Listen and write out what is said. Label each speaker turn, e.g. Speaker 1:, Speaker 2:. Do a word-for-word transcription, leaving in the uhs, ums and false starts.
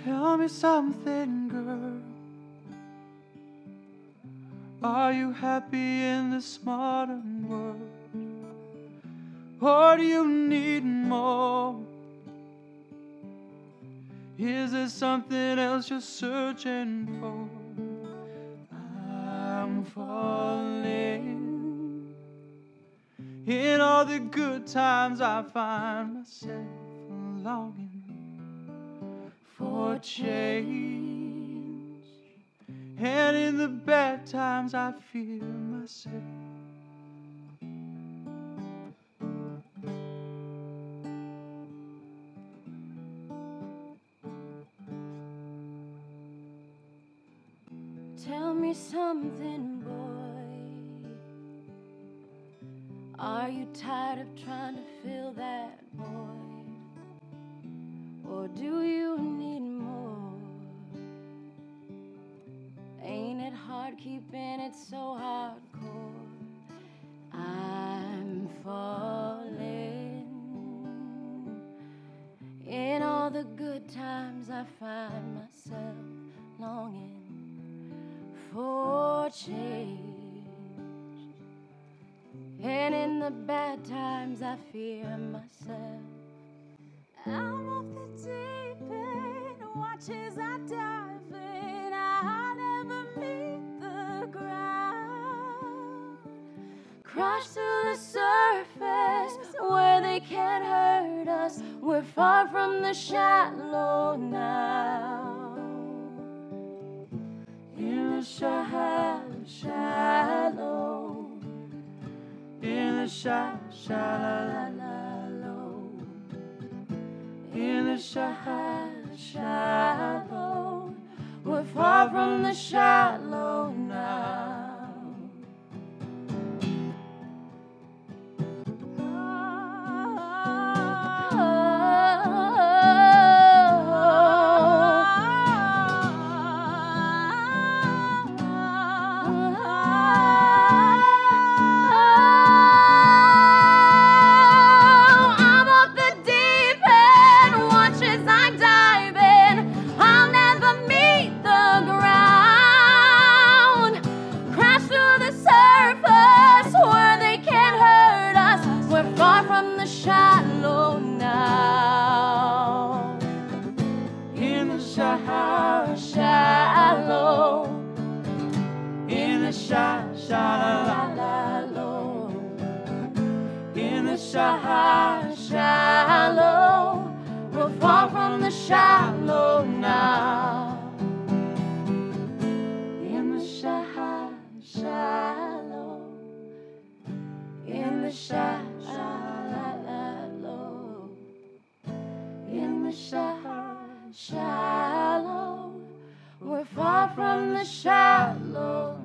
Speaker 1: Tell me something, girl. Are you happy in this modern world? Or do you need more? Is there something else you're searching for? I'm falling. In all the good times I find myself longing for change, and in the bad times I feel myself.
Speaker 2: Tell me something, boy. Are you tired of trying to fill that void? Or do you need more? Ain't it hard keeping it so hardcore? I'm falling. In all the good times I find myself longing for change, and in the bad times I fear myself. Out of the deep end, watch as I dive in. I never meet the ground. Crash to the surface where they can't hurt us. We're far from the shallow now. In the shallow, shallow,
Speaker 1: In the shallow, shallow, in the shallow, shallow,
Speaker 2: we're far from the shallow now. Shallow now.
Speaker 1: in the shallow,
Speaker 2: Shallow.
Speaker 1: in the shallow,
Speaker 2: Shallow.
Speaker 1: in the shallow,
Speaker 2: Shallow. We're far from the shallow now. In the shallow, shallow. In the shallow. In the shallow, shallow, we're far from the shallow.